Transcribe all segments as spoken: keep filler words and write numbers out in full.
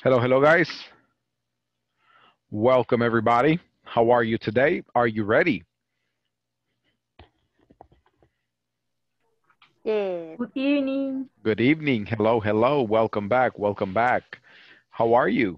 Hello, hello, guys. Welcome, everybody. How are you today? Are you ready? Yes. Good evening. Good evening. Hello, hello. Welcome back. Welcome back. How are you?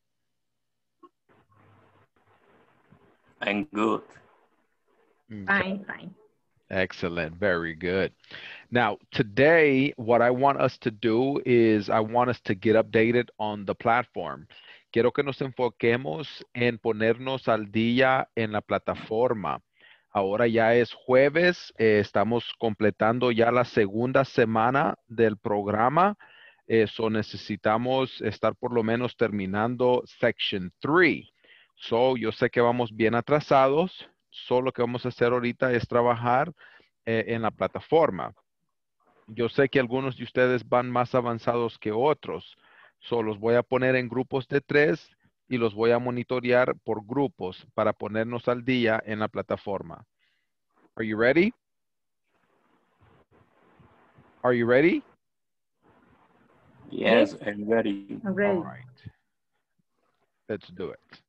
I'm good. Okay. Fine, fine. Excellent. Very good. Now, today, what I want us to do is I want us to get updated on the platform. Quiero que nos enfoquemos en ponernos al día en la plataforma. Ahora ya es jueves, eh, estamos completando ya la segunda semana del programa. Eso necesitamos estar por lo menos terminando section three. So, yo sé que vamos bien atrasados. Solo lo que vamos a hacer ahorita es trabajar eh, en la plataforma. Yo sé que algunos de ustedes van más avanzados que otros. So, los voy a poner en grupos de tres y los voy a monitorear por grupos para ponernos al día en la plataforma. Are you ready? Are you ready? Yes, Yes, I'm ready. I'm All ready. right. Let's do it.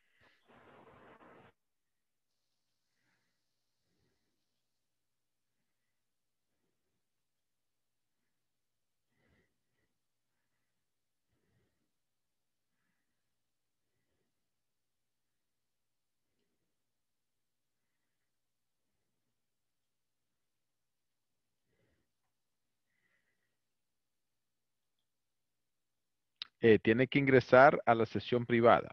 Eh, tiene que ingresar a la sesión privada.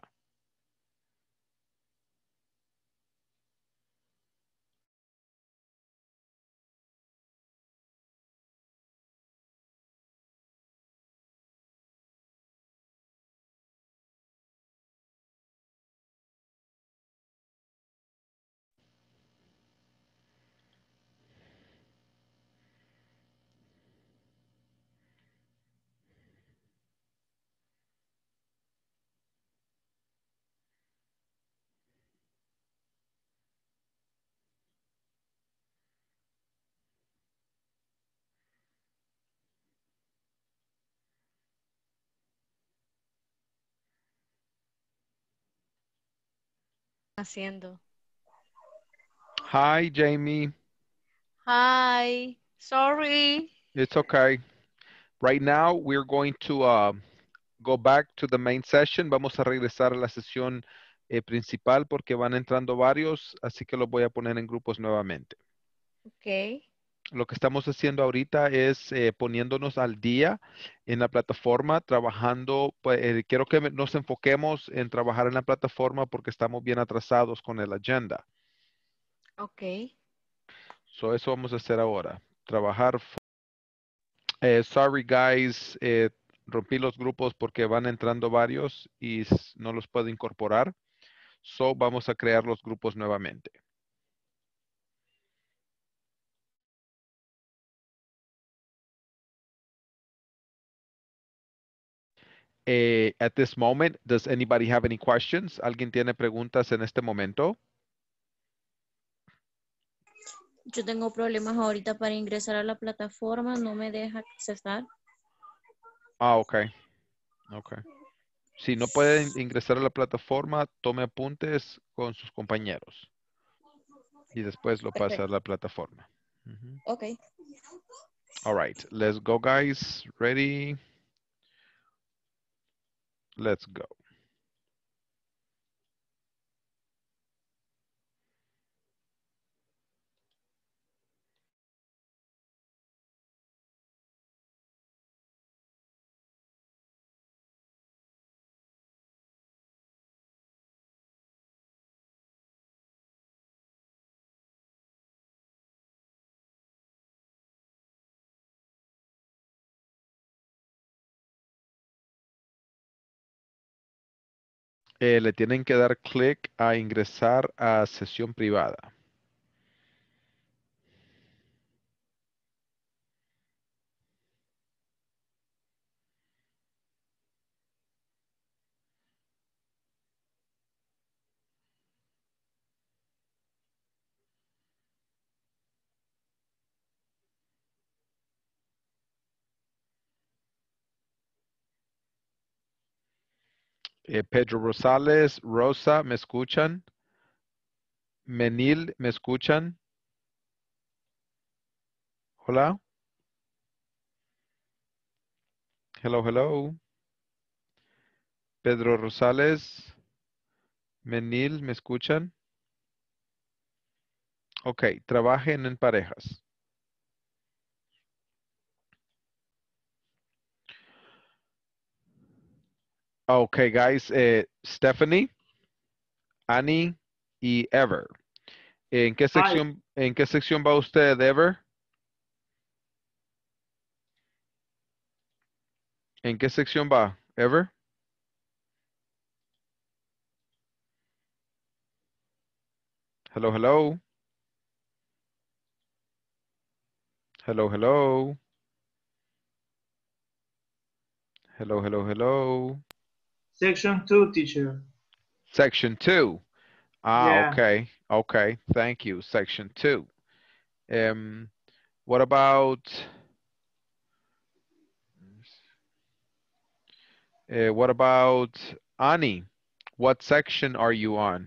Haciendo. Hi, Jamie. Hi. Sorry. It's okay. Right now, we're going to uh, go back to the main session. Vamos a regresar a la sesión eh, principal porque van entrando varios, así que los voy a poner en grupos nuevamente. Okay. Lo que estamos haciendo ahorita es eh, poniéndonos al día en la plataforma, trabajando, pues, eh, quiero que nos enfoquemos en trabajar en la plataforma porque estamos bien atrasados con el agenda. Okay. So eso vamos a hacer ahora. Trabajar. Eh, sorry guys, eh, rompí los grupos porque van entrando varios y s- no los puedo incorporar. So vamos a crear los grupos nuevamente. Eh, at this moment, does anybody have any questions? ¿Alguien tiene preguntas en este momento? Yo tengo problemas ahorita para ingresar a la plataforma, no me deja accesar. Ah, ok. Ok. Si no pueden ingresar a la plataforma, tome apuntes con sus compañeros y después lo pasa a Perfecto. la plataforma. Ujú. Ok. All right, let's go guys. Ready? Let's go. Eh, le tienen que dar clic a ingresar a sesión privada. Eh, Pedro Rosales, Rosa, ¿me escuchan? Menil, ¿me escuchan? Hola. Hello, hello. Pedro Rosales, Menil, ¿me escuchan? Ok, trabajen en parejas. Ok, guys. eh, Stephanie, Annie y Ever. ¿En qué Hi. sección, en qué sección va usted, Ever? ¿En qué sección va, Ever? Hello, hello. Hello, hello. Hello, hello, hello. Section two, teacher. Section two. Ah, Yeah. okay. Okay. Thank you. Section two. Um, what about uh, what about Annie? What section are you on?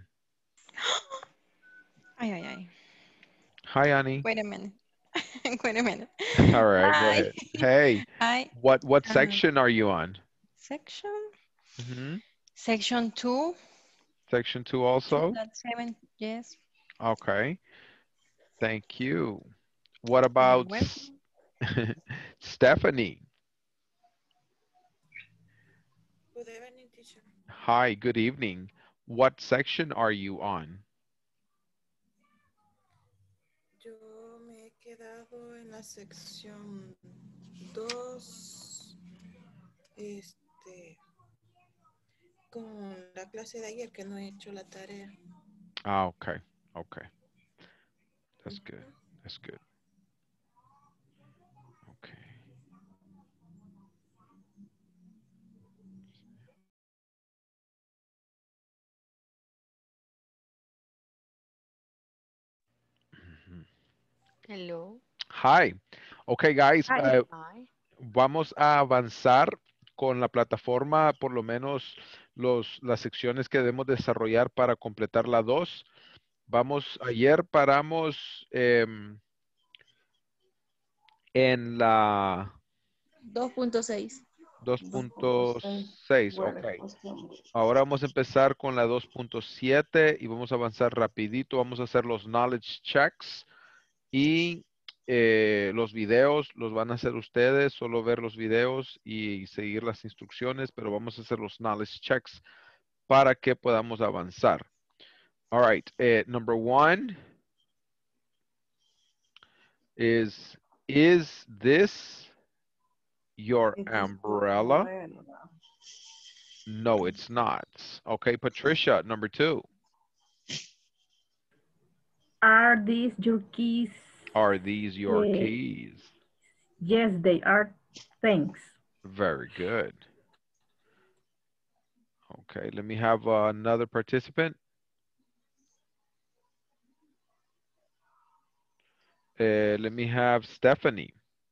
Ay, ay, ay. Hi, Annie. Wait a minute. Wait a minute. All right, go Hi. ahead. Hey, Hi. what what Um, section are you on? section? Hmm. Section two. Section two also? two.seven. Yes. Okay. Thank you. What You're about S- welcome. Stephanie? Good evening, teacher. Hi, good evening. What section are you on? Yo me he quedado en la sección dos, este, con la clase de ayer que no he hecho la tarea. Ah, okay. Okay. That's good. That's good. Okay. Mhm. Hello. Hi. Okay, guys. Hi. uh, Hi. vamos a avanzar con la plataforma, por lo menos los, las secciones que debemos desarrollar para completar la dos. Vamos, ayer paramos em, en la dos punto seis. dos punto seis. Ok. Ahora vamos a empezar con la dos punto siete y vamos a avanzar rapidito. Vamos a hacer los knowledge checks y eh, los videos los van a hacer ustedes, solo ver los videos y seguir las instrucciones, pero vamos a hacer los knowledge checks para que podamos avanzar. All right. eh, number one is, is this your umbrella? No, it's not. Okay, Patricia, number two. Are these your keys? Are these your Eh, keys? yes, they are. Thanks. Very good. Okay, let me have uh, another participant. Uh, let me have Stephanie.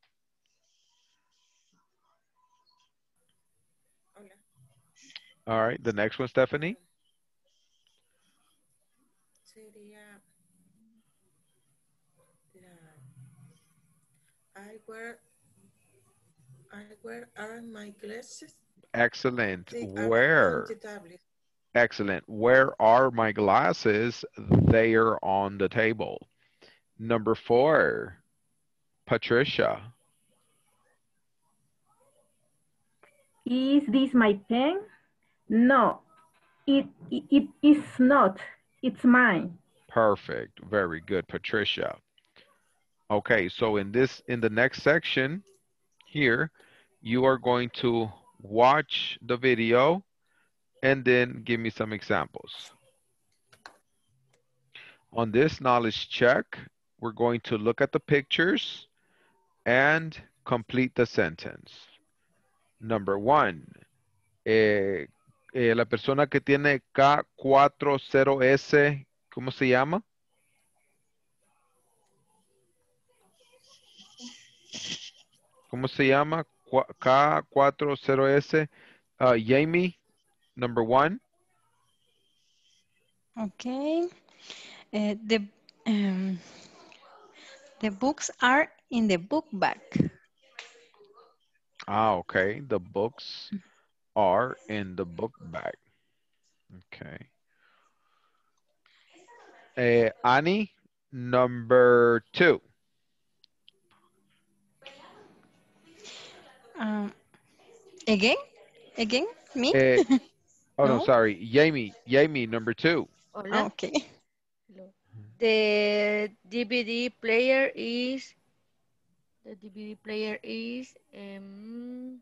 Hola. All right, the next one, Stephanie. Sería la I wear I wear are my glasses. Excellent. Sí, abajo en Where? tu tablet. Excellent. Where are my glasses? They are on the table. Number four, Patricia. Is this my pen? No, it, it, it is not. It's mine. Perfect. Very good, Patricia. Okay, so in this, in the next section here, you are going to watch the video and then give me some examples. On this knowledge check, we're going to look at the pictures and complete the sentence. Number one, eh, eh, la persona que tiene K cuarenta S, ¿cómo se llama? ¿Cómo se llama? K cuarenta S, uh, Jamie. Number one. Okay. Uh, the um, the books are in the book bag. Ah, okay. The books are in the book bag. Okay. Uh, Annie, number two. Um, again? Again? Me? Uh, oh, no, No? sorry. Jamie, Jamie, number two. Hola. Okay. Hello. The D V D player is the D V D player is um,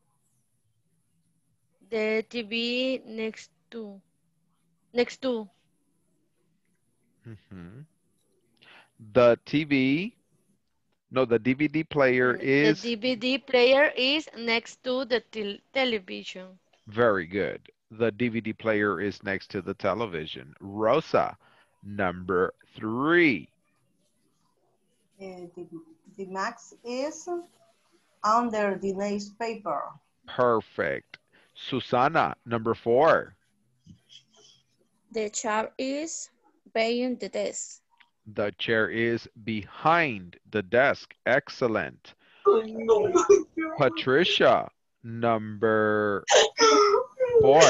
the T V next to next to Mhm. The T V, no, the D V D player uh, the is D V D player is next to the tel television. very good. The D V D player is next to the television. Rosa, number three. Uh, the, the max is under the newspaper. Perfect. Susana, number four. The chair is behind the desk. The chair is behind the desk. Excellent. Patricia, number four.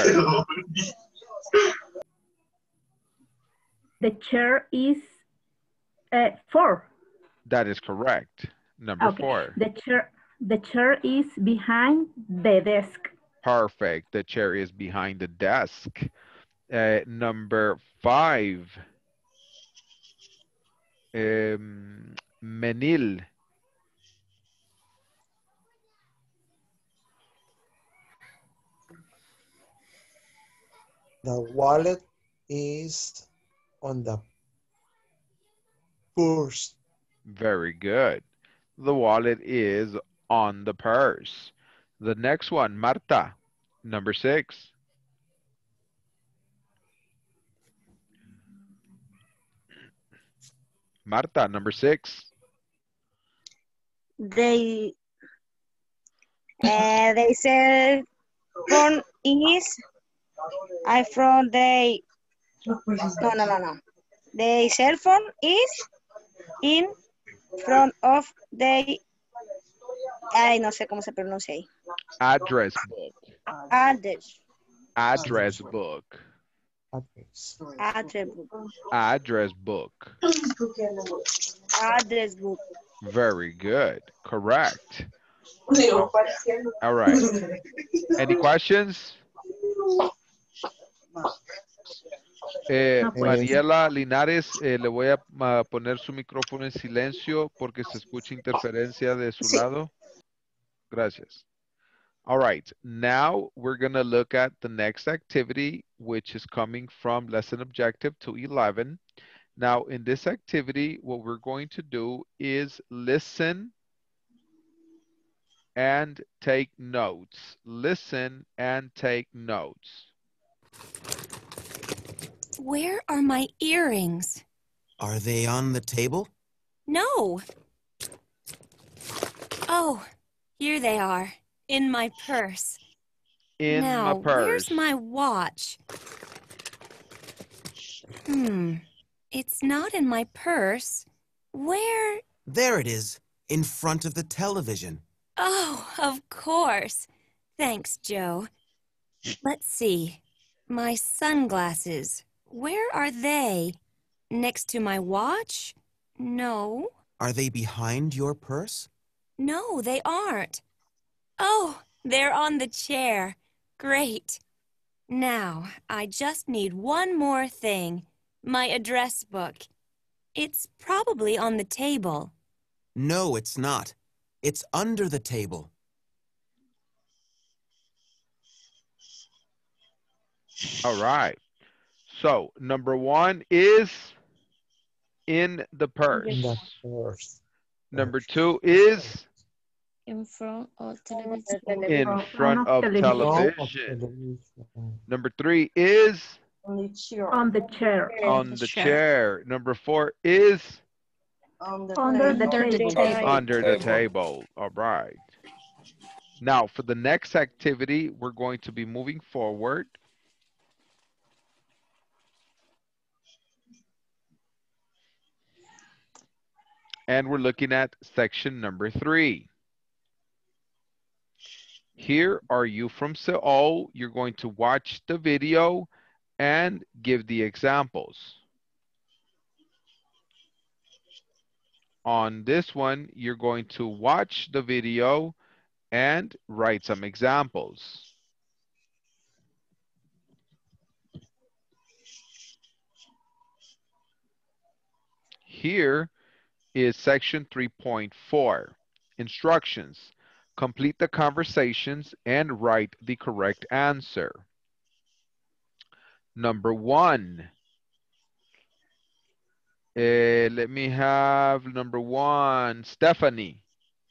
The chair is uh, four. That is correct. Number Okay. four. The chair, the chair is behind the desk. Perfect. The chair is behind the desk. Uh, number five. Um, Menil. The wallet is on the purse. Very good. The wallet is on the purse. The next one, Marta, number six. Marta, number six. They, uh, they cell phone is, I from they, no, no, no, no. The cell phone is in front of the, ay, no sé cómo se pronuncia ahí. Address book. Address. Address book. Address. Address book. Address book. Address book. Very good. Correct. All right. Any questions? Eh, No, pues. Mariela Linares, eh, le voy a, a poner su micrófono en silencio porque se escucha interferencia de su Sí. lado. Gracias. All right, now we're going to look at the next activity, which is coming from lesson objective two eleven. Now, in this activity, what we're going to do is listen and take notes. Listen and take notes. Where are my earrings? Are they on the table? No. Oh, here they are, in my purse. In now, my purse. Where's my watch? Hmm, it's not in my purse. Where? There it is, in front of the television. Oh, of course. Thanks, Joe. Let's see. My sunglasses. Where are they? Next to my watch? No. Are they behind your purse? No, they aren't. Oh, they're on the chair. Great. Now, I just need one more thing. My address book. It's probably on the table. No, it's not. It's under the table. All right. So, number one is in the purse. In the purse. Number two is In front of television. in front of television. Number three is On the chair. On the chair. on the chair. Number four is Under, Under the table. table. under the table. All right. Now, for the next activity, we're going to be moving forward. And we're looking at section number three. Here are you from Seoul. You're going to watch the video and give the examples. On this one, you're going to watch the video and write some examples. Here is section three point four, instructions. Complete the conversations and write the correct answer. Number one. Uh, let me have number one, Stephanie.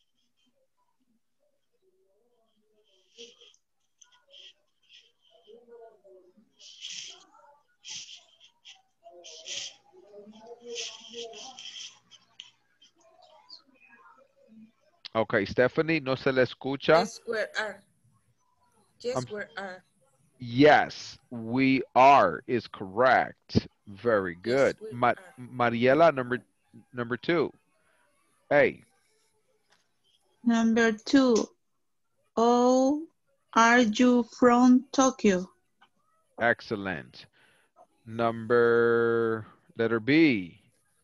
Okay, Stephanie, no se le escucha. Yes, where are? Yes, Um, where are? Yes, we are is correct. Very good. Yes, we Ma are. Mariela, number number two. Hey, Number two. Oh, are you from Tokyo? excellent. Number letter B.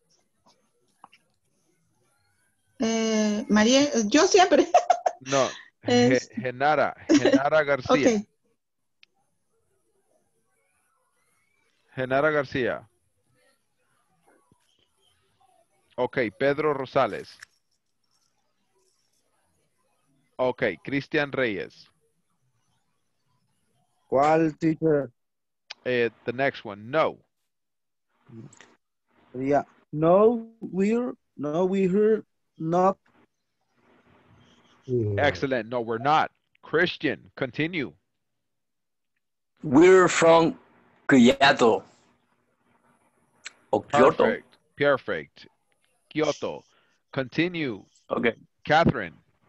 Eh, María, yo siempre. No, Es- Ge- Genara, Genara Garcia. Ok. Genara Garcia. Ok, Pedro Rosales. Ok, Cristian Reyes. ¿Cuál, teacher? Eh, the next one, no. Yeah. No, we're, no, we're not. Excellent. No, we're not. Christian, continue. We're from Kyoto. Or Kyoto. Perfect. Perfect. Kyoto. Continue. Okay. Catherine.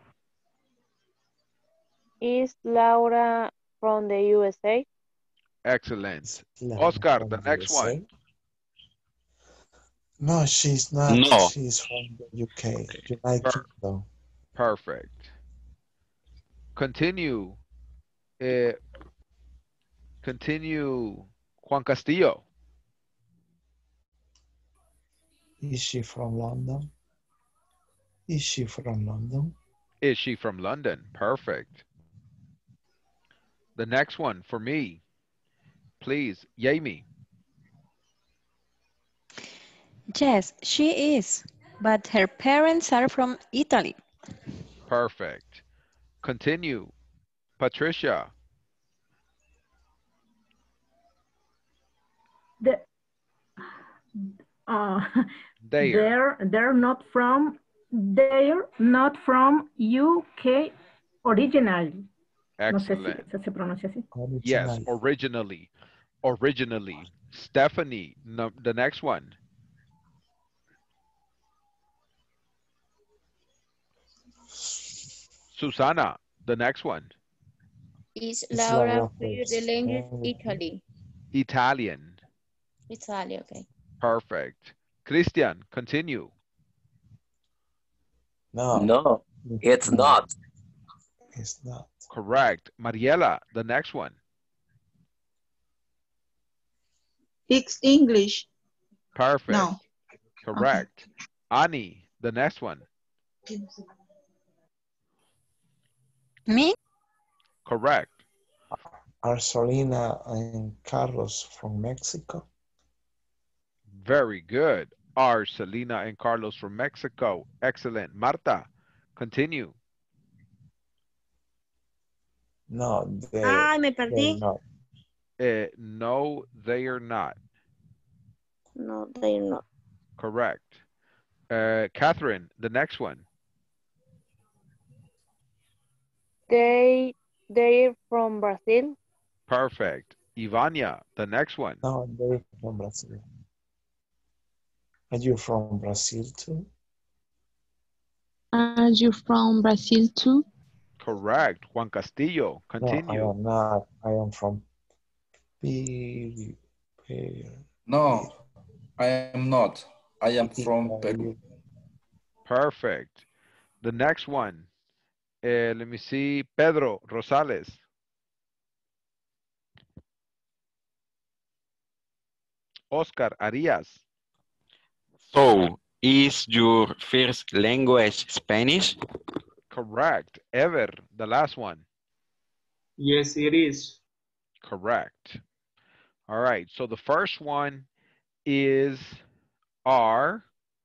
Is Laura from the U S A? Excellent. Laura Oscar, from the the next U S A? one. No, she's not. No. She's from the U K, United Per- Kingdom. Perfect. Continue. Eh, continue. Juan Castillo. Is she from London? Is she from London? Is she from London? Perfect. The next one for me. Please, Jamie. Yes, she is, but her parents are from Italy. Perfect. Continue. Patricia. The, uh, There. they're they're not from they're not from U K originally. No sé si Excellent. se, se pronuncia así. Yes, originally. Originally. Stephanie, no, the next one. Susana, the next one. Is It's Laura Laura for the first. language Oh. Italy? Italian. Italy, okay. Perfect. Christian, continue. No, No, it's not. it's not. Correct. Mariela, the next one. It's English. Perfect. No. Correct. Annie, the next one. Me? Are Correct. Solina and Carlos from Mexico? Very good. Are Selena and Carlos from Mexico. Excellent. Marta, continue. No, they, Ay, me they're perdí. not. Uh, no, they are not. No, they're not. Correct. Uh, Catherine, the next one. They they're from Brazil. Perfect. Ivania, the next one. No, they're from Brazil. Are you from Brazil too? Are you from Brazil too? Correct. Juan Castillo, No, I continue. am not. I am from Peru. Peru. No, I am not. I am from Peru. Perfect. The next one. Uh, let me see. Pedro Rosales. Oscar Arias. So, is your first language Spanish? Correct. Ever, the last one. Yes, it is. Correct. All right. So the first one is are,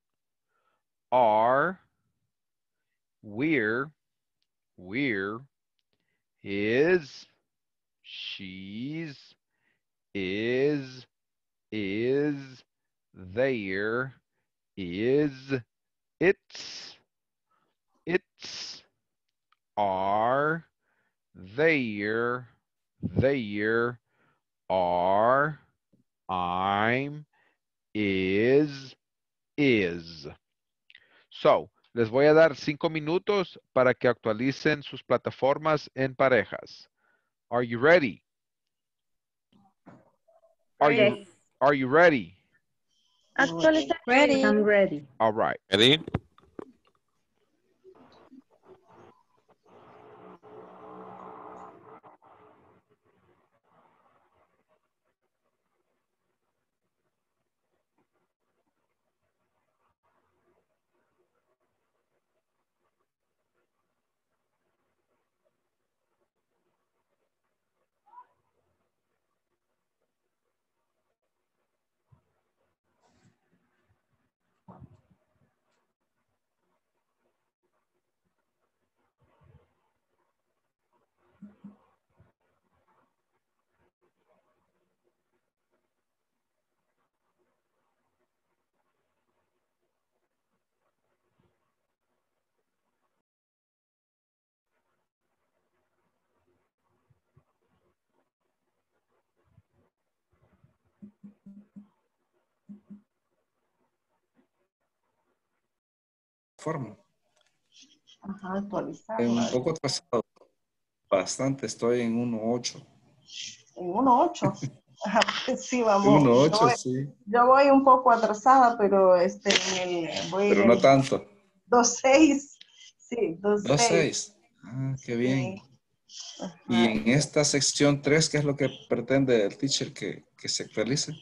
are, we're, we're, is, she's, is, is, there, is, it's, it's, are, there, there, are, I'm, is, is. So, les voy a dar cinco minutos para que actualicen sus plataformas en parejas. Are you ready? Are you, Yes. are you ready? Actually, Ready. I'm ready. All right. Ready? Forma. Ajá, actualizar. Eh, un poco atrasado. Bastante. Estoy en uno punto ocho. En uno punto ocho. Sí, vamos. uno punto Yo ocho, voy, sí. yo voy un poco atrasada, pero este, en el, voy Pero en no el tanto. dos punto seis. Sí, dos punto dos punto seis. seis. Ah, qué bien. Sí. Y Ajá. en esta sección tres, ¿qué es lo que pretende el teacher que, que se actualice?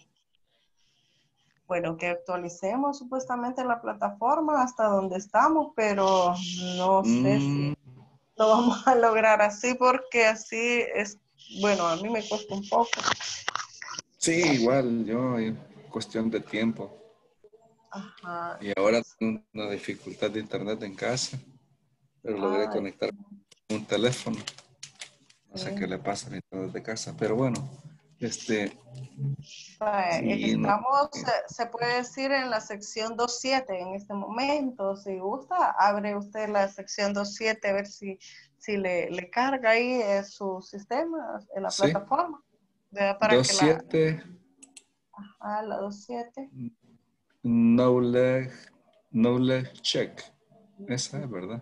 Bueno, que actualicemos supuestamente la plataforma hasta donde estamos, pero no sé Mm, si lo vamos a lograr así porque así es, bueno, a mí me cuesta un poco. sí, igual, yo, hay cuestión de tiempo. Ajá. Y ahora tengo una dificultad de internet en casa, pero logré Ay, conectar un teléfono. No sé sí. qué le pasa al internet de casa, pero bueno, este, Pues, sí, no, estamos, se, se puede decir en la sección dos punto siete en este momento. Si gusta, abre usted la sección dos punto siete a ver si, si le, le carga ahí eh, su sistema en la sí, plataforma. ¿Verdad? Para dos que la, punto siete, ah, la dos punto siete. knowledge, knowledge check. Esa es, ¿verdad?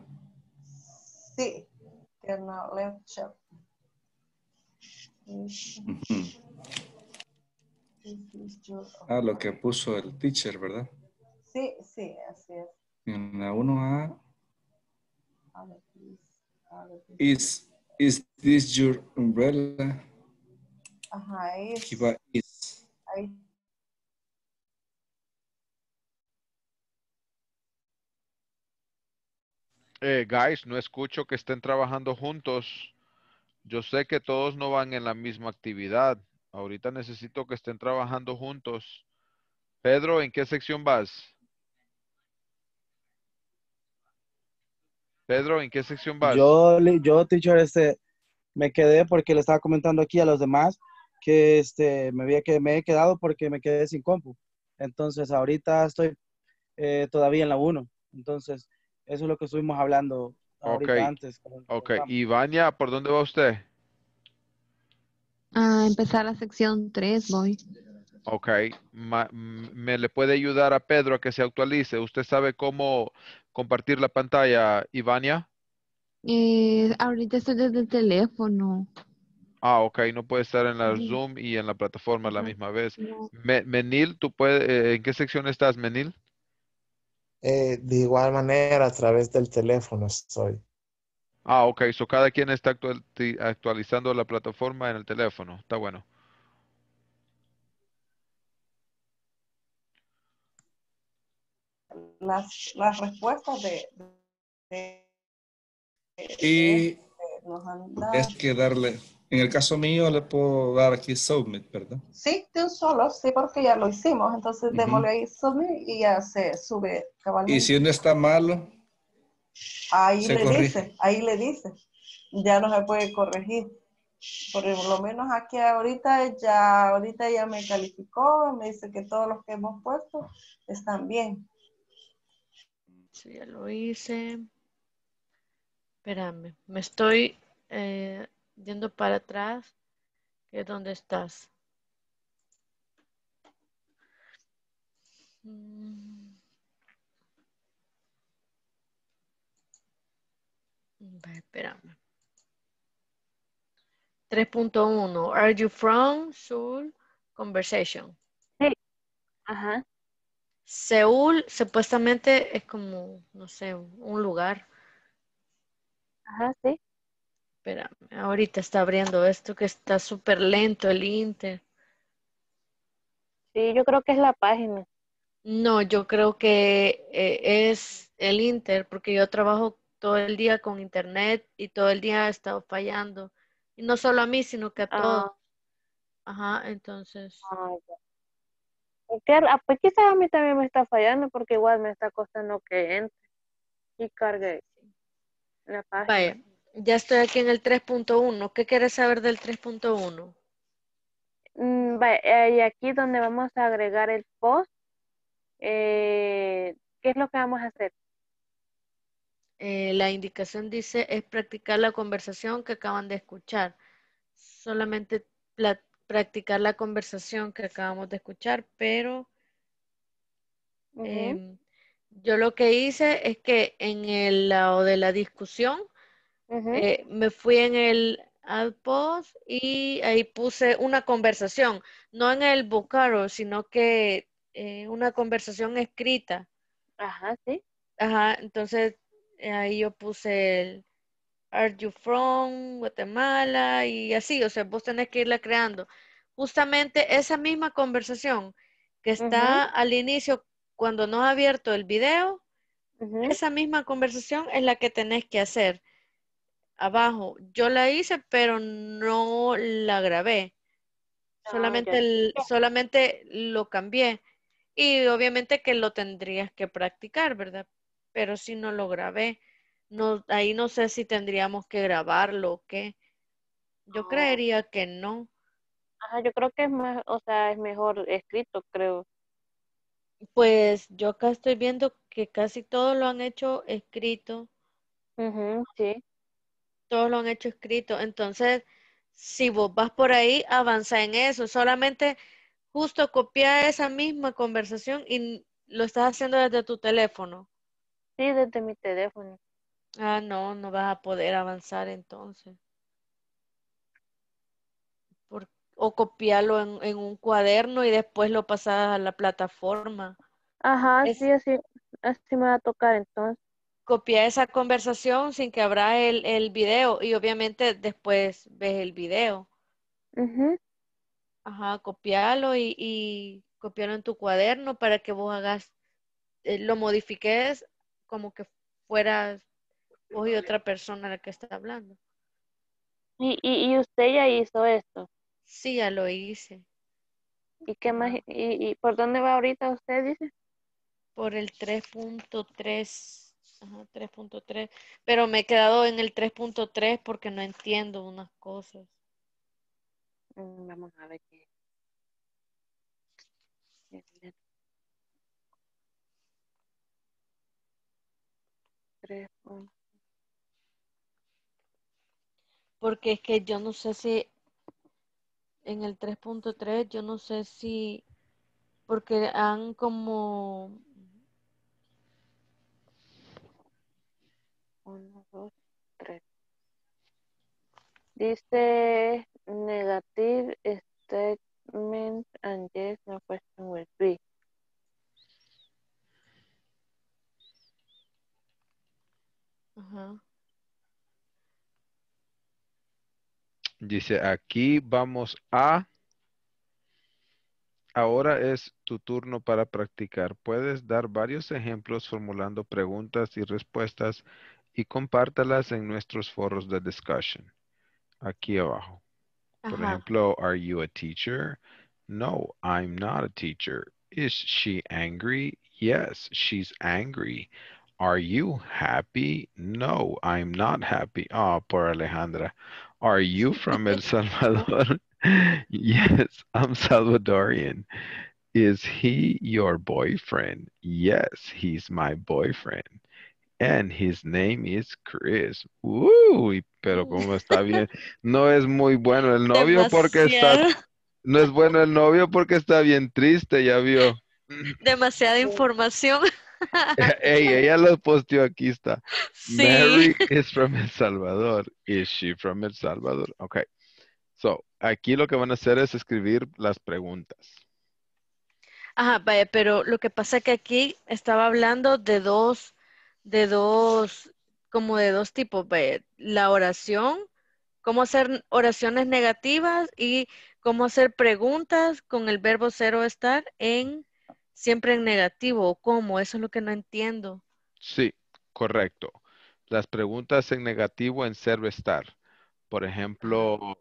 Sí, kernel left check. Ujú. Ah, lo que puso el teacher, ¿verdad? Sí, sí, así es. En la uno A, A ver, please. A ver, please. is, is this your umbrella? Ajá, Aquí es. va is. Ahí. Eh, guys, no escucho que estén trabajando juntos. Yo sé que todos no van en la misma actividad. Ahorita necesito que estén trabajando juntos. Pedro, ¿en qué sección vas? Pedro, ¿en qué sección vas? Yo, le- yo, teacher, este, me quedé porque le estaba comentando aquí a los demás que este, me, había, que me he quedado porque me quedé sin compu. Entonces, ahorita estoy eh, todavía en la uno. Entonces, eso es lo que estuvimos hablando Ok, ahorita antes. ok. Ivania, ¿por dónde va usted? A empezar la sección tres voy. Ok. Ma- m- ¿Me le puede ayudar a Pedro a que se actualice? ¿Usted sabe cómo compartir la pantalla, Ivania? Eh, ahorita estoy desde el teléfono. Ah, ok. No puede estar en la Ujú. Zoom y en la plataforma a la Ajá. misma vez. No. Me- Menil, ¿tú puedes, eh, ¿en qué sección estás, Menil? Eh, de igual manera, a través del teléfono estoy. Ah, ok. So cada quien está actual- ti- actualizando la plataforma en el teléfono. Está bueno. Las, las respuestas de, de, Y de- nos han dado. es que darle, en el caso mío le puedo dar aquí submit, ¿verdad? Sí, de un solo, sí, porque ya lo hicimos. Entonces Ujú. démosle ahí submit y ya se sube Y cabalmente. si uno está malo, Ahí se le corrige. dice, ahí le dice. Ya no se puede corregir. Por lo menos aquí ahorita ya, ahorita ya me calificó, me dice que todos los que hemos puesto están bien. Sí, ya lo hice. Espérame, me estoy eh, yendo para atrás. ¿Qué dónde estás? Mm, va, espérame. tres punto uno. Are you from Seoul? Conversation. Sí, ajá, Seúl supuestamente es como, no sé, un lugar. ajá, sí. Espérame, ahorita está abriendo esto que está súper lento el Inter. Sí, yo creo que es la página. No, yo creo que eh, es el Inter, porque yo trabajo todo el día con internet y todo el día ha estado fallando. Y no solo a mí, sino que a todos. Ah, Ajá, entonces. ah, ya. ¿Y qué- ah, pues quizás a mí también me está fallando porque igual me está costando que entre y cargue la página. Vaya, ya estoy aquí en el tres punto uno. ¿Qué quieres saber del tres punto uno? Mm, va, eh, y aquí donde vamos a agregar el post, eh, ¿qué es lo que vamos a hacer? Eh, la indicación dice es practicar la conversación que acaban de escuchar. Solamente pla- practicar la conversación que acabamos de escuchar, pero Ujú, em, yo lo que hice es que en el lado de la discusión ujú. eh, me fui en el Add Post y ahí puse una conversación, no en el Vocaro, sino que eh, una conversación escrita. Ajá, sí. Ajá, entonces eh, ahí yo puse el Are you from Guatemala? Y así, o sea, vos tenés que irla creando. Justamente esa misma conversación que Ujú, está al inicio cuando no has abierto el video, ujú. esa misma conversación es la que tenés que hacer abajo. Yo la hice, pero no la grabé. Ah, Solamente, ya. el- solamente lo cambié. Y obviamente que lo tendrías que practicar, ¿verdad? Pero si no lo grabé, no, ahí no sé si tendríamos que grabarlo o qué. Yo Ah, creería que no. ajá, yo creo que es más, o sea, es mejor escrito, creo. Pues yo acá estoy viendo que casi todos lo han hecho escrito, Ujú, sí. todos lo han hecho escrito. Entonces, si vos vas por ahí, avanza en eso. Solamente justo copia esa misma conversación y lo estás haciendo desde tu teléfono. Sí, desde mi teléfono. Ah, no, no vas a poder avanzar entonces. Por- o copiarlo en, en un cuaderno y después lo pasas a la plataforma. Ajá, Es sí, así, así me va a tocar entonces. copiar esa conversación sin que abra el, el video y obviamente después ves el video. Ujú. Ajá, copiarlo y, y copiarlo en tu cuaderno para que vos hagas, eh, lo modifiques como que fueras vos y otra persona la que está hablando. Y, y, y usted ya hizo esto. Sí, ya lo hice. ¿Y qué más? Ajá. ¿Y, y por dónde va ahorita usted, dice? Por el tres punto tres. Ajá, tres punto tres. Pero me he quedado en el tres punto tres porque no entiendo unas cosas. Mm, vamos a ver qué. Tres, mm. Porque es que yo no sé si en el tres punto tres, yo no sé si, porque han como, Uno, dos, tres. Dice negative statement and yes, no question will be. Ajá. Dice, aquí vamos a... Ahora es tu turno para practicar. Puedes dar varios ejemplos formulando preguntas y respuestas y compártalas en nuestros foros de discussion. Aquí abajo. Por Ajá. ejemplo, are you a teacher? No, I'm not a teacher. Is she angry? Yes, she's angry. Are you happy? No, I'm not happy. Oh, poor Alejandra. Are you from El Salvador? Yes, I'm Salvadorian. Is he your boyfriend? Yes, he's my boyfriend. And his name is Chris. Uy, pero cómo está bien. No es muy bueno el novio porque está, Demasiado, no es bueno el novio porque está bien triste, ya vio. demasiada información. Ey, ella lo posteó, aquí está. Sí. Mary is from El Salvador. Is she from El Salvador? Okay. So, aquí lo que van a hacer es escribir las preguntas. Ajá, vaya, pero lo que pasa es que aquí estaba hablando de dos, de dos, como de dos tipos, vaya, la oración, cómo hacer oraciones negativas y cómo hacer preguntas con el verbo ser o estar en, siempre en negativo, o cómo, eso es lo que no entiendo. Sí, correcto. Las preguntas en negativo en ser o estar. Por ejemplo,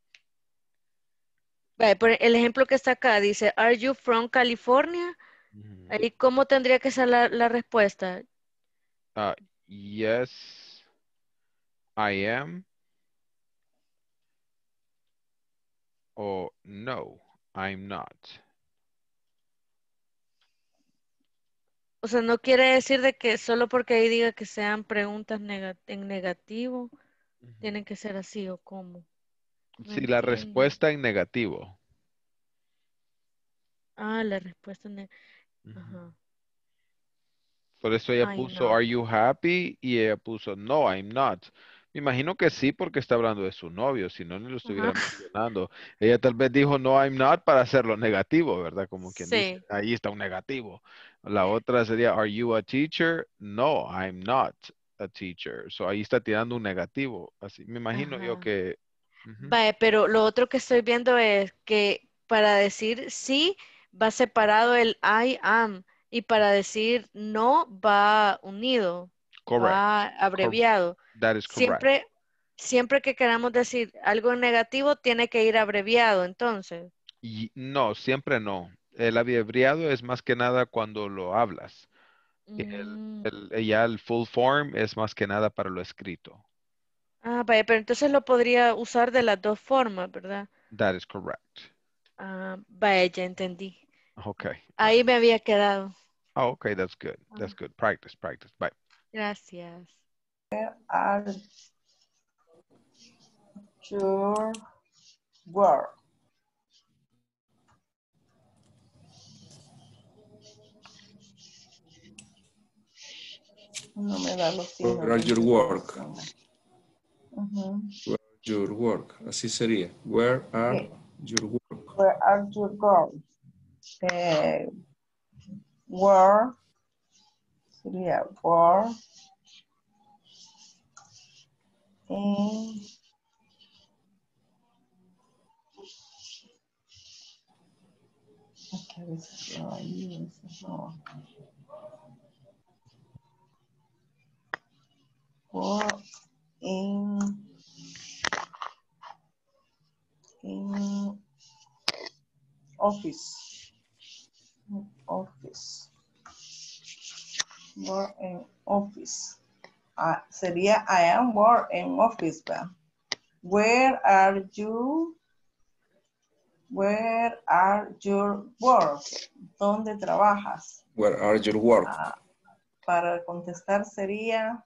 Vaya, por el ejemplo que está acá, dice, ¿Are you from California? Ahí, ¿cómo tendría que ser la, la respuesta? uh, yes, I am. O no, I'm not. O sea, no quiere decir de que solo porque ahí diga que sean preguntas nega- en negativo, tienen que ser así o cómo. No Sí, la entiendo. respuesta en negativo. Ah, la respuesta en neg- Ajá. Por eso ella I'm puso, not. are you happy? Y ella puso, no, I'm not. Me imagino que sí, porque está hablando de su novio, si no, ni lo estuviera Ajá. mencionando. Ella tal vez dijo, no, I'm not, para hacerlo negativo, ¿verdad? Como quien dice, Sí. ahí está un negativo. La otra sería, are you a teacher? No, I'm not a teacher. So ahí está tirando un negativo. Así, me imagino yo Ajá. que... Ujú. Vaya, pero lo otro que estoy viendo es que para decir sí va separado el I am y para decir no va unido, Correct. va abreviado. That is correct. Siempre, siempre que queramos decir algo en negativo tiene que ir abreviado, entonces. Y no, siempre no. El abreviado es más que nada cuando lo hablas. El, Mm. el- ya el full form es más que nada para lo escrito. Ah, vaya, pero entonces lo podría usar de las dos formas, ¿verdad? That is correct. Ah, vaya, ya entendí. Okay. Ahí me había quedado. Oh, okay, that's good. That's Ah, good. Practice, practice. Bye. gracias. Are your work? No me da los signos. Where are de your work? Ujú. Where are your work? Así sería. Where are Okay. your work? Where are your goals? Eh, where sería where in aquí a veces no hay, a veces no. Where in in office. Office. Where in office. Ah, sería I am work in office, ¿verdad? Where are you? Where are your work? ¿Dónde trabajas? Where are your work? Ah, para contestar sería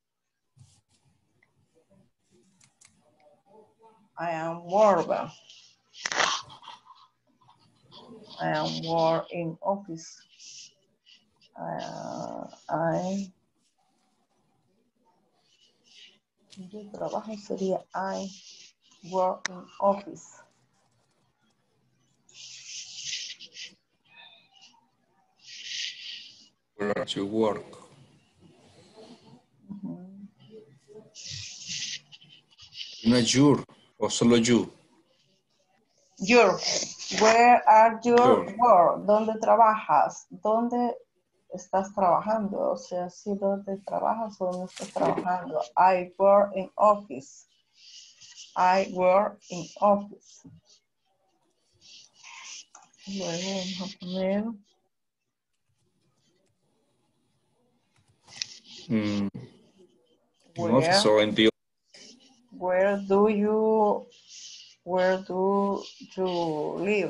I am work. ¿verdad? I am work in office. Uh, I yo trabajo sería I work in office. Where are your work? Uh-huh. No your, o solo you. Your. Where are your Your. work? ¿Dónde trabajas? ¿Dónde estás trabajando? O sea, sí, ¿dónde trabajas o dónde estás trabajando? I work in office. I work in office. Luego vamos a poner Mm, in where, office or in the where do you where do you live?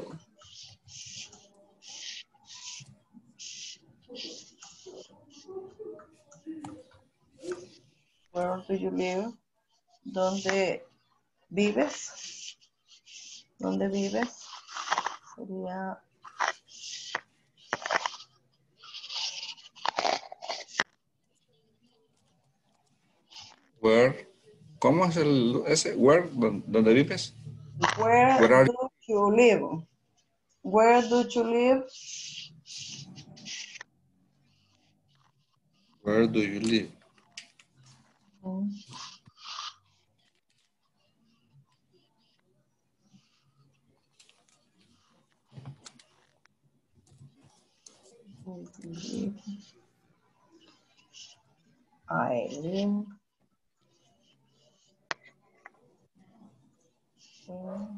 Where do you live? ¿Dónde vives? ¿Dónde vives? Sería where. ¿Cómo es el ese? Where, ¿dó- ¿dónde vives? where, Where are do you live? Where do you live? Where do you live? Mm. I live in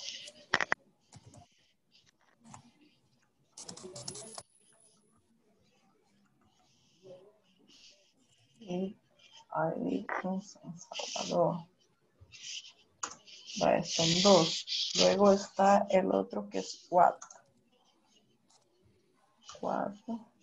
I live in San Salvador. Vale, son dos. Luego está el otro que es what. What.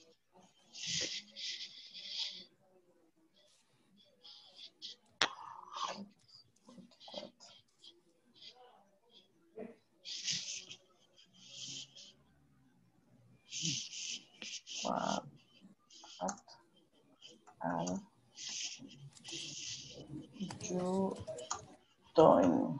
What are you doing?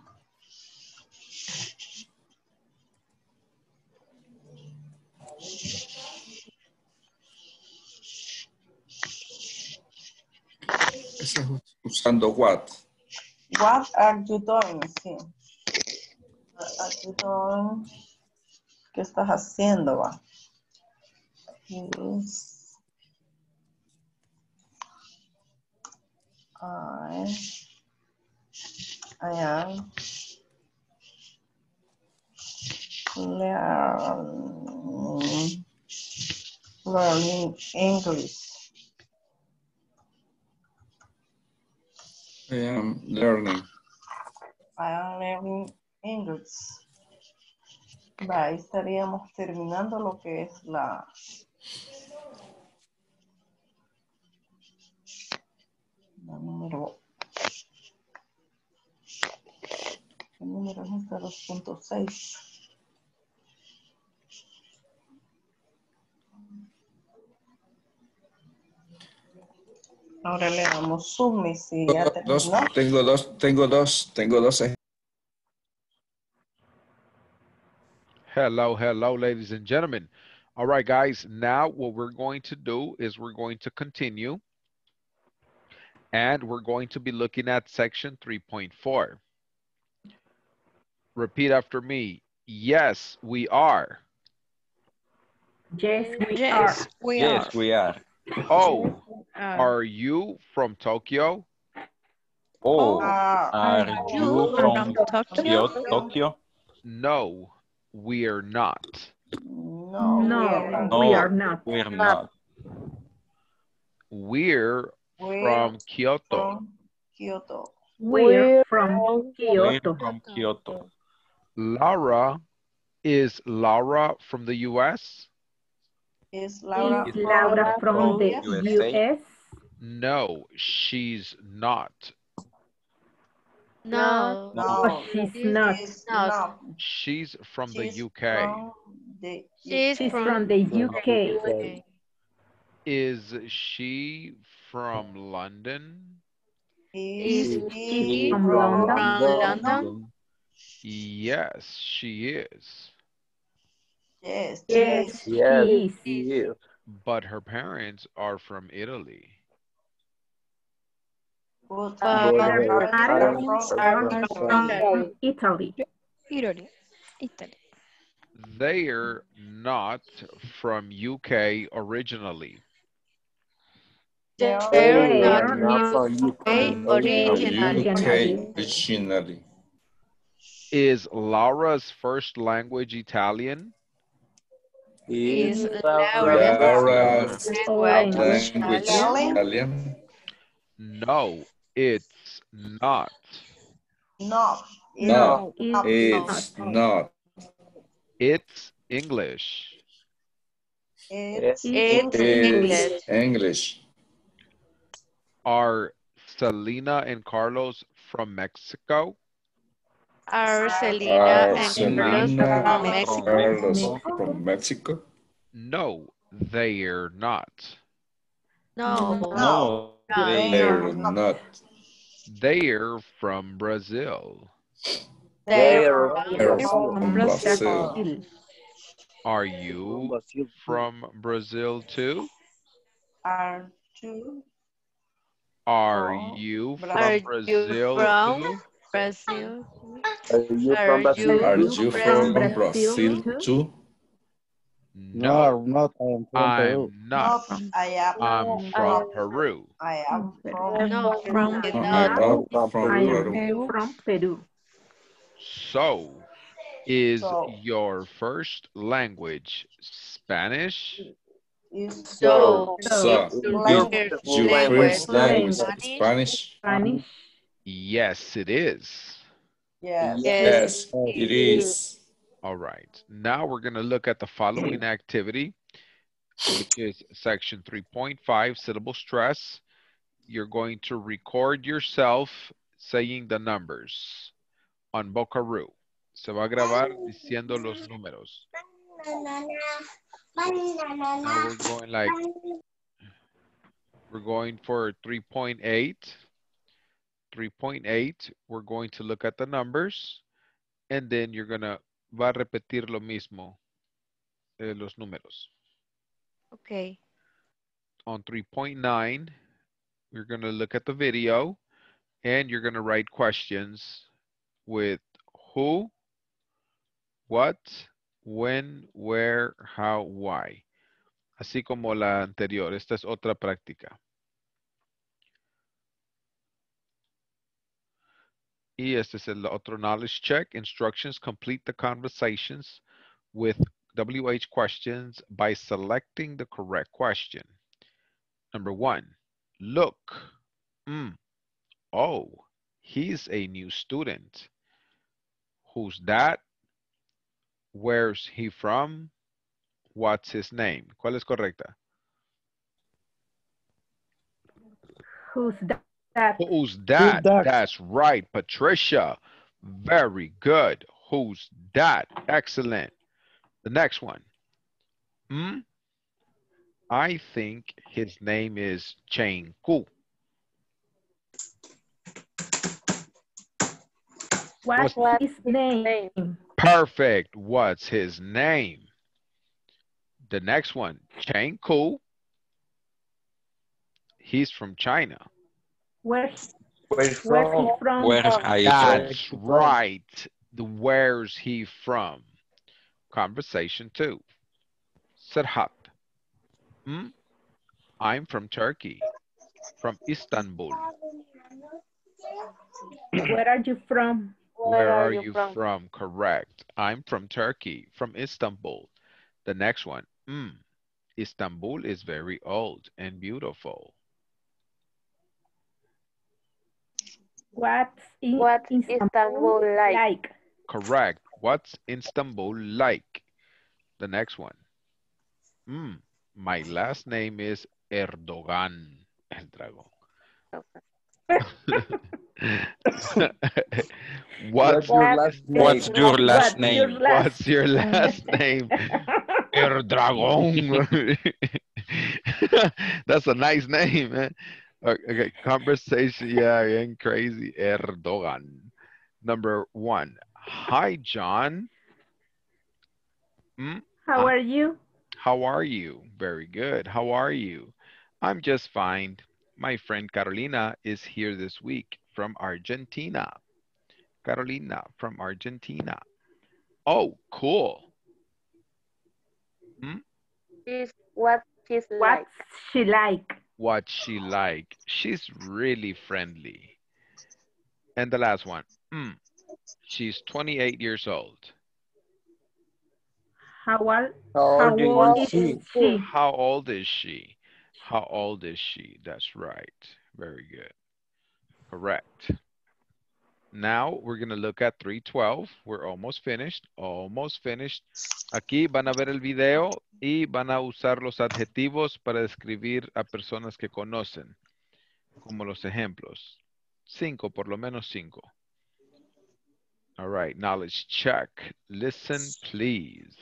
Estás usando what? What are you doing? Sí. What are you doing? ¿Qué estás haciendo? Va? Is I, I am learning, learning English. I am learning. I am learning English. Va, ahí estaríamos terminando lo que es la, la número. ¿Qué número es esta? dos punto seis. Ahora le damos submit si ya Dos, terminó. tengo dos, tengo dos, tengo dos. ej- Hello, hello, ladies and gentlemen. All right, guys, now what we're going to do is we're going to continue and we're going to be looking at section three point four. Repeat after me. Yes, we are. Yes, we Yes, are. we Yes, are. we are. Oh, Are are you from Tokyo? Oh, Are are you you from from Tokyo? Kyoto? Tokyo? No, we're not. No, we No, are not. we are No, not. we're not. We're We're from Kyoto. from Kyoto. We're from We're Kyoto. from Kyoto. Laura, is Laura from the U S? Is Laura Is from Laura from the U S A? U S? No, she's not. No, No, Oh, she's she's not. she's not. not. She's from the She's U K. from the She's She's from from the From U K. U K. Is she from London? Is Is she she From from London. from London? London? Yes, she is. Yes, she Yes, is. she Yes, is. he is. But her parents are from Italy. But But are Are are from, from are from Italy. Italy. Italy. Italy. They're not from U K originally. they are They're They not are from not from U K from originally. U K originally. originally. Is Laura's first language Italian? Is Is Laura's Laura's language language Italian? Italian. No, it's not. no. No, No, it's it's not. It's English. It's It's English. English. It's English. Are Selena and Carlos from Mexico? Are Selena Are and Selena Carlos from and Mexico? Carlos Mexico. from Mexico? No, they're not. No, No, not. they They're not. They're from Brazil. They're They're from from Brazil. Brazil. Are From you Brazil. from Brazil too? Are you Are from you Brazil? Are from you Brazil from too? Brazil? Are you Are from you Brazil? Are Are you you from from Brazil Brazil too? too? No, No, not. I am from Peru. I'm not. Not. I am I'm No, I from am, Peru. I am from I am No, from from Peru. No, not. I'm Not not from I am Peru. from Peru. So, is so. your first language Spanish? Is So, your So, is your language is first your language first language Spanish? Spanish? Spanish. Yes, it is. yes. Yes, Yes, it it is. is. All right. Now we're going to look at the following activity, which is section three point five, syllable stress. You're going to record yourself saying the numbers on Bocaroo. Se va a grabar diciendo los números. Now we're going like, we're going for three point eight. three point eight, we're going to look at the numbers, and then you're going to, va a repetir lo mismo, eh, los números. Okay. On three point nine, we're going to look at the video, and you're going to write questions with who, what, when, where, how, why. Así como la anterior. Esta es otra práctica. Y este es el otro knowledge check. Instructions: complete the conversations with W H questions by selecting the correct question. Number one, look. Mm. Oh, he's a new student. Who's that? Where's he from? What's his name? ¿Cuál es correcta? Who's that? Who's that? that? That's right, Patricia. Very good. Who's that? Excellent. The next one. Hmm? I think his name is Chenku. What's What's his name? Perfect. What's his name? The next one. Chenku. He's from China. Where's, Where's where's from? he from? Where are you That's from? right. The where's he from? Conversation two. Serhat. Hmm? I'm from Turkey. From Istanbul. Where are you from? Where are you from? Correct. I'm from Turkey. From Istanbul. The next one. Mm. Istanbul is very old and beautiful. What's in What's Istanbul, Istanbul like? like? Correct. What's Istanbul like? The next one. Mm. My last name is Erdogan. El dragón. What's, What's your last name? What's your last What's name? your last What's your last name? Erdogan. That's a nice name, man. Okay, conversation. Yeah, and crazy. Erdogan. Number one. Hi, John. Hmm? How are you? How are you? Very good. How are you? I'm just fine. My friend Carolina is here this week from Argentina. Carolina from Argentina. Oh, cool. Hmm? Is what she's What like. she like. What she like. She's really friendly. And the last one. Mm. She's twenty-eight years old. How old, How how old old is is she? she? How old is she? How old is she? That's right. Very good. Correct. Now we're going to look at three twelve. We're almost finished. Almost finished. Aquí van a ver el video y van a usar los adjetivos para describir a personas que conocen, como los ejemplos. Cinco, por lo menos cinco. All right, knowledge check. Listen, please.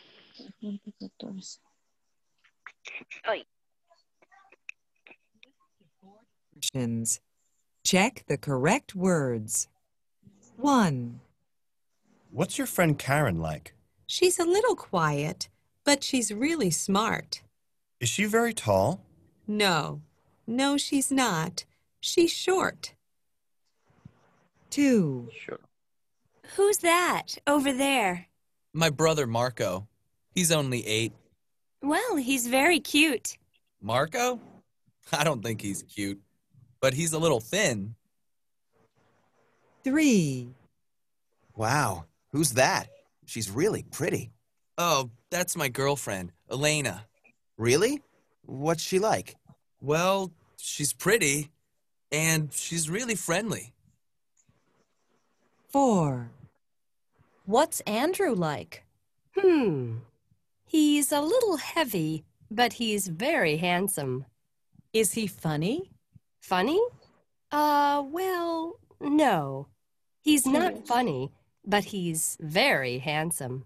Options. Check the correct words. One. What's your friend Karen like? She's a little quiet, but she's really smart. Is she very tall? No. No, she's not. She's short. Two. Sure. Who's that over there? My brother Marco. He's only eight. Well, he's very cute. Marco? I don't think he's cute, but he's a little thin. Three. Wow, who's that? She's really pretty. Oh, that's my girlfriend, Elena. Really? What's she like? Well, she's pretty, and she's really friendly. Four. What's Andrew like? Hmm. He's a little heavy, but he's very handsome. Is he funny? Funny? Uh, well, no. He's not funny, but he's very handsome.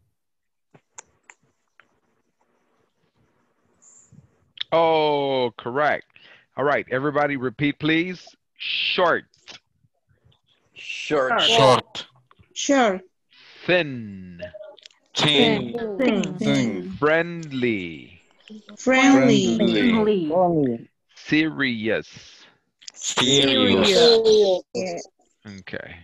Oh, correct. All right, everybody repeat, please. Short. Short. Short. Short. Thin. Thin. Thin. Thin. Friendly. Friendly. Friendly. Serious. Serious. Okay.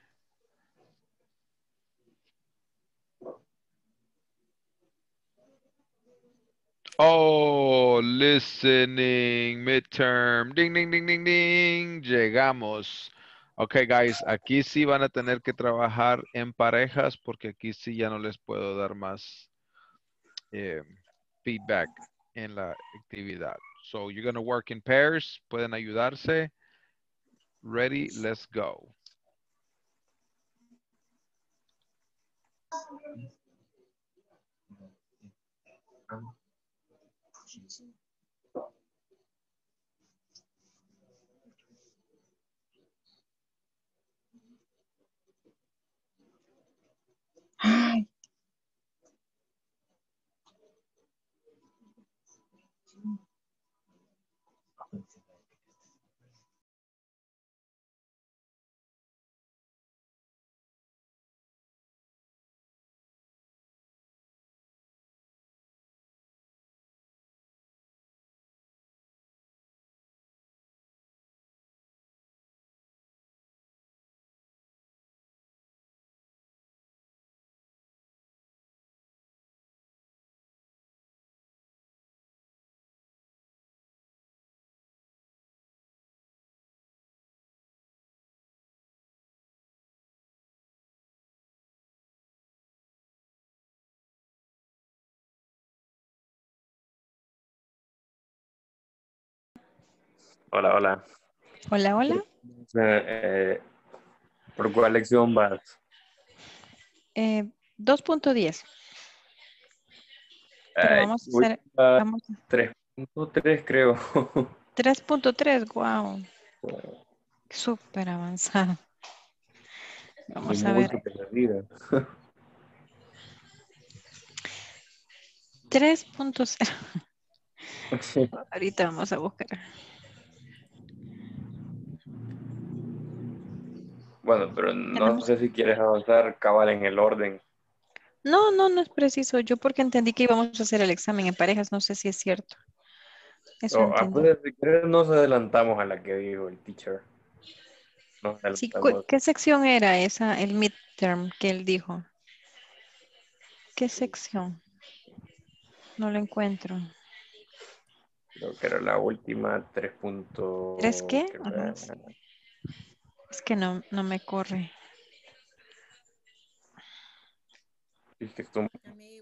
Oh, listening, midterm, ding, ding, ding, ding, ding, llegamos. Ok, guys, aquí sí van a tener que trabajar en parejas porque aquí sí ya no les puedo dar más eh, feedback en la actividad. So, you're going to work in pairs, pueden ayudarse. Ready, let's go. Ay. Hola, hola. Hola, hola. Eh, eh, ¿Por cuál lección vas? Eh, dos punto diez. Pero Ay, vamos a voy hacer a vamos a- tres punto tres, creo. tres punto tres, wow. Súper avanzado. Vamos a Muy ver. perdida. tres punto cero. Ahorita vamos a buscar. Bueno, pero no Tenemos- sé si quieres avanzar cabal en el orden. No, no, no es preciso. Yo porque entendí que íbamos a hacer el examen en parejas, no sé si es cierto. Eso Oh, entendí. acuérdense, si querés, nos adelantamos a la que dijo el teacher. Nos Sí, cu- adelantamos. ¿qué sección era esa, el midterm que él dijo? ¿Qué sección? No lo encuentro. Creo que era la última tres puntos. ¿Tres qué? Ajá. Es que no, no me corre. Es que esto-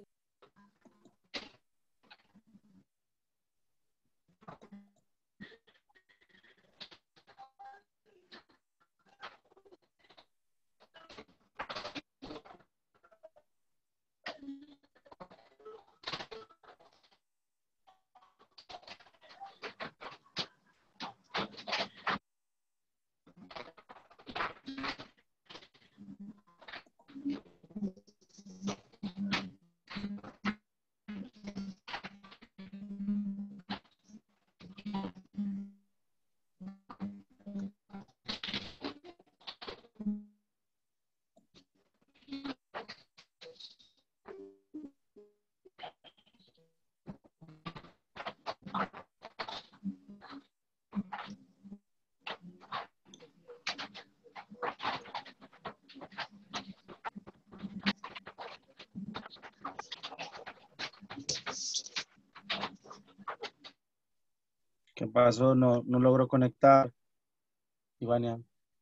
¿Qué pasó? No, no logro conectar. Ivania.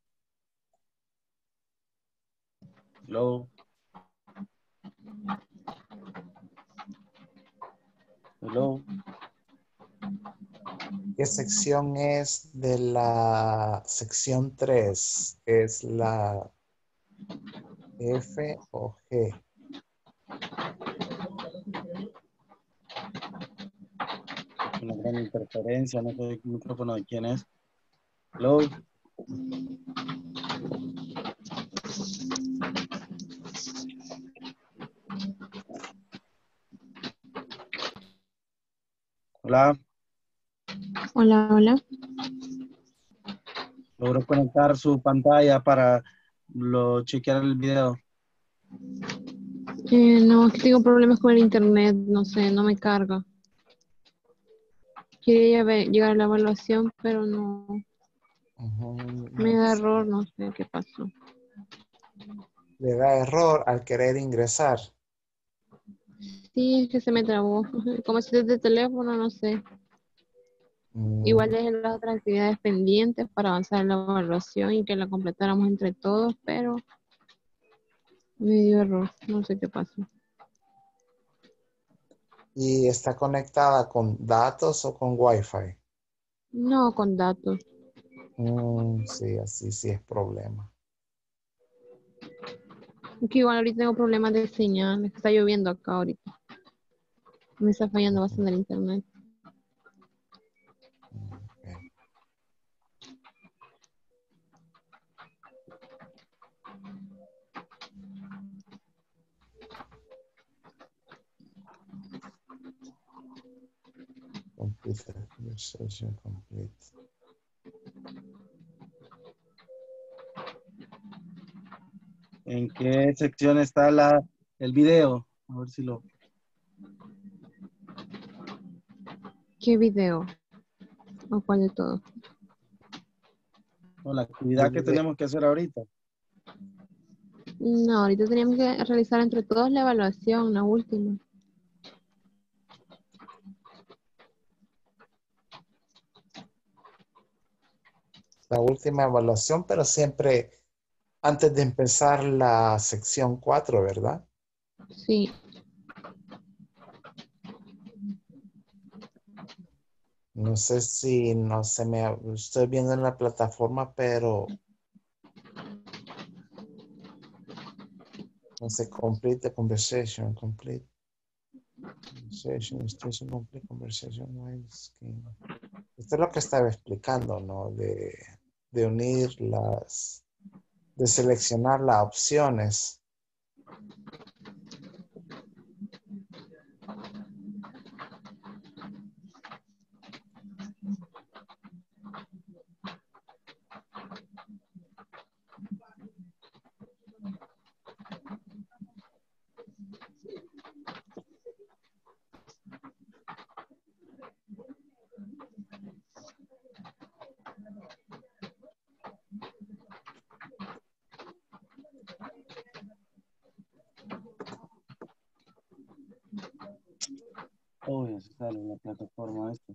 Hello. Hello. ¿Qué sección es de la sección tres? ¿Es la F o G? Una gran interferencia, no sé el micrófono de quién es. Hello. Hola. Hola, hola. Logro conectar su pantalla para lo chequear el video. Eh, no, es que tengo problemas con el internet, no sé, no me carga. Quería ver- llegar a la evaluación, pero no, Ujú, me no da sé. error, no sé qué pasó. Le da error al querer ingresar. Sí, es que se me trabó. Como si desde teléfono, no sé. Igual Mm, dejé las otras actividades pendientes para avanzar en la evaluación y que la completáramos entre todos, pero me dio error, no sé qué pasó. ¿Y está conectada con datos o con Wi-Fi? No, con datos. Mm, sí, así sí es problema. Que igual ahorita tengo problemas de señal, es que está lloviendo acá ahorita. Me está fallando bastante el internet. Okay. Complete the conversation, complete. ¿En qué sección está la, el video? A ver si lo... ¿Qué video? ¿O cuál de todo? o la actividad que tenemos que hacer ahorita. No, ahorita teníamos que realizar entre todos la evaluación, la última. La última evaluación, pero siempre antes de empezar la sección cuatro, ¿verdad? Sí. No sé si no se me... Estoy viendo en la plataforma, pero no sé, complete the conversation, complete conversation, station, complete conversation, widescreen. Esto es lo que estaba explicando, ¿no? De, de unir las, de seleccionar las opciones. Uy, así sale la plataforma esta.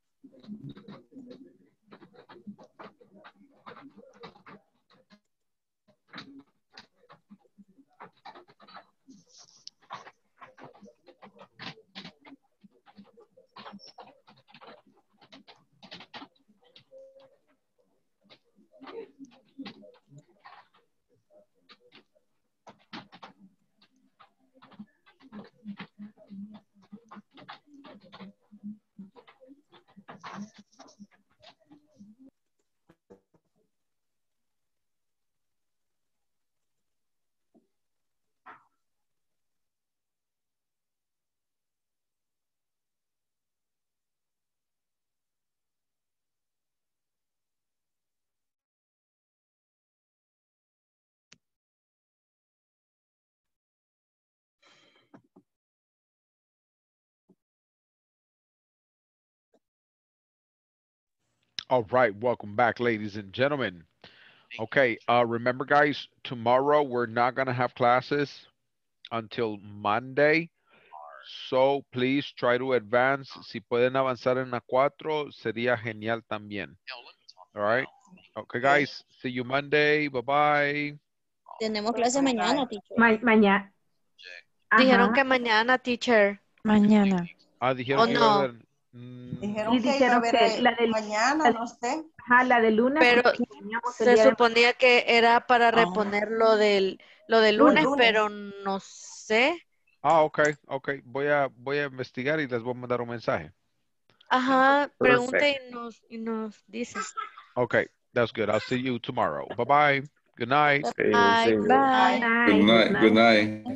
All right, welcome back, ladies and gentlemen. Okay, uh, remember, guys, tomorrow we're not going to have classes until Monday. So please try to advance. Si pueden avanzar en la cuatro, sería genial también. All right. Okay, guys. See you Monday. Bye-bye. Tenemos clase mañana, teacher. Ma mañana. Dijeron que mañana, teacher. Mañana. Ah, dijeron ¿O que iba a no? haber... mm, Dijeron Y que iba a dijeron haber que la del mañana, no sé. Ajá, la de lunes. Pero porque teníamos el se día de- suponía que era para reponer lo del, lo del lunes, Lunes. pero no sé. Ah, ok, ok. Voy a, voy a investigar y les voy a mandar un mensaje. Ajá, pregunte Perfect. y nos, y nos dice. Okay, that's good. I'll see you tomorrow. Bye-bye. Good night. See you, Bye. see you. Bye. Night, Good night. Good night.